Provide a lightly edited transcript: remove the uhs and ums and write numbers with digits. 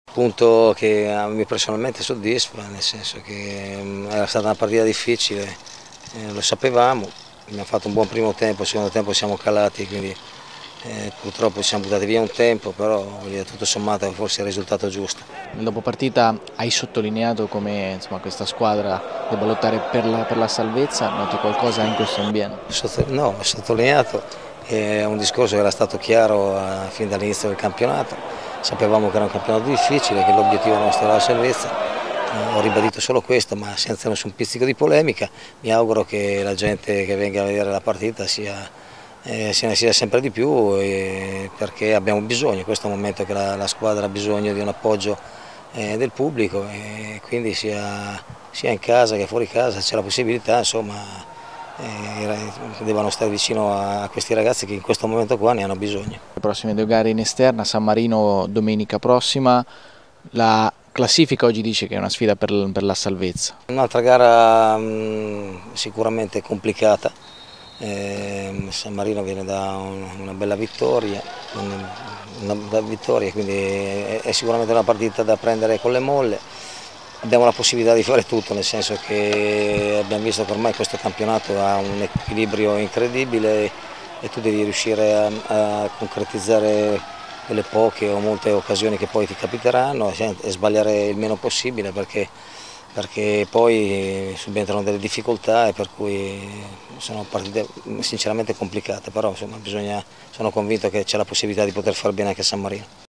Punto che a me personalmente soddisfa, nel senso che era stata una partita difficile, lo sapevamo, abbiamo fatto un buon primo tempo, il secondo tempo siamo calati, quindi purtroppo ci siamo buttati via un tempo, però tutto sommato forse è il risultato giusto. Nel dopopartita hai sottolineato come insomma, questa squadra debba lottare per la salvezza, noti qualcosa in questo ambiente? No, ho sottolineato che è un discorso che era stato chiaro fin dall'inizio del campionato, sapevamo che era un campionato difficile, che l'obiettivo nostro era la salvezza, ho ribadito solo questo ma senza nessun pizzico di polemica, mi auguro che la gente che venga a vedere la partita se ne sia sempre di più perché abbiamo bisogno, in questo momento che la squadra ha bisogno di un appoggio del pubblico e quindi sia in casa che fuori casa c'è la possibilità, insomma, devono stare vicino a questi ragazzi che in questo momento qua ne hanno bisogno. Le prossime due gare in esterna, San Marino domenica prossima, la classifica oggi dice che è una sfida per la salvezza. Un'altra gara sicuramente complicata, San Marino viene da una bella vittoria, quindi è sicuramente una partita da prendere con le molle. Abbiamo la possibilità di fare tutto, nel senso che abbiamo visto che ormai questo campionato ha un equilibrio incredibile e tu devi riuscire a concretizzare quelle poche o molte occasioni che poi ti capiteranno e sbagliare il meno possibile perché poi subentrano delle difficoltà e per cui sono partite sinceramente complicate, però insomma, sono convinto che c'è la possibilità di poter far bene anche a San Marino.